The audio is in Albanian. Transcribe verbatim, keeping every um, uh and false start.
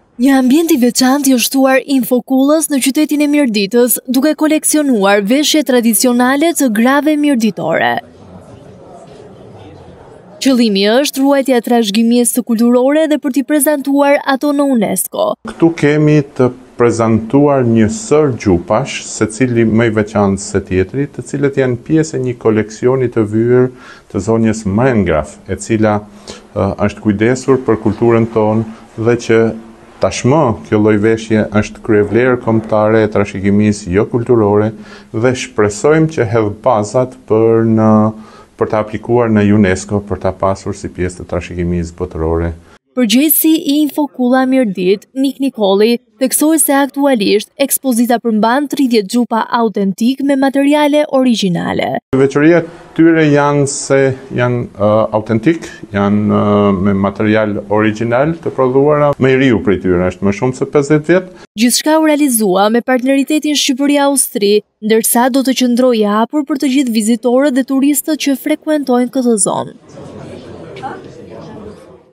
Një ambient i veçantë i është shtuar Infokullës në qytetin e Mirditës, duke koleksionuar veshje tradicionale të grave mirditore. Qëllimi është ruajtja e trashëgimisë së kulturore dhe për t'i prezantuar ato në UNESCO. Këtu kemi të prezantuar një sër gjupash, secili më i veçantë se tjetri, të cilët janë pjesë e një koleksioni të vyer të zonjës Mrengraf, e cila uh, është kujdesur për kulturën tonë dhe që tashmë kjo lloj veshje është kryevlerë kombëtare e trashëgimisë jo kulturore dhe shpresojmë që hedh bazat për në për të aplikuar në UNESCO për ta pasur si pjesë të trashëgimisë botërore. Përgjegjësi i Infokulla Mirdit, Nik Nikolli, theksoi se aktualisht ekspozita përmban tridhjetë xhupa autentik me materiale origjinale. Veçoria tyre janë se janë uh, autentik, janë uh, me material origjinal të prodhuara. Më i riu prej tyre është më shumë se pesëdhjetë vjet. Gjithçka u realizua me partneritetin Shqipëri-Austri, ndërsa do të qëndrojë hapur për të gjithë vizitorët dhe turistët që frekuentojnë këtë zonë.